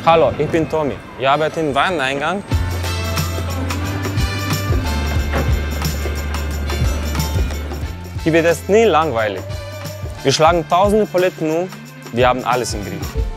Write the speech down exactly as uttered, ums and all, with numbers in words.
Hallo, ich bin Tommy. Ich arbeite im Wareneingang. Hier wird es nie langweilig. Wir schlagen tausende Paletten um, wir haben alles im Griff.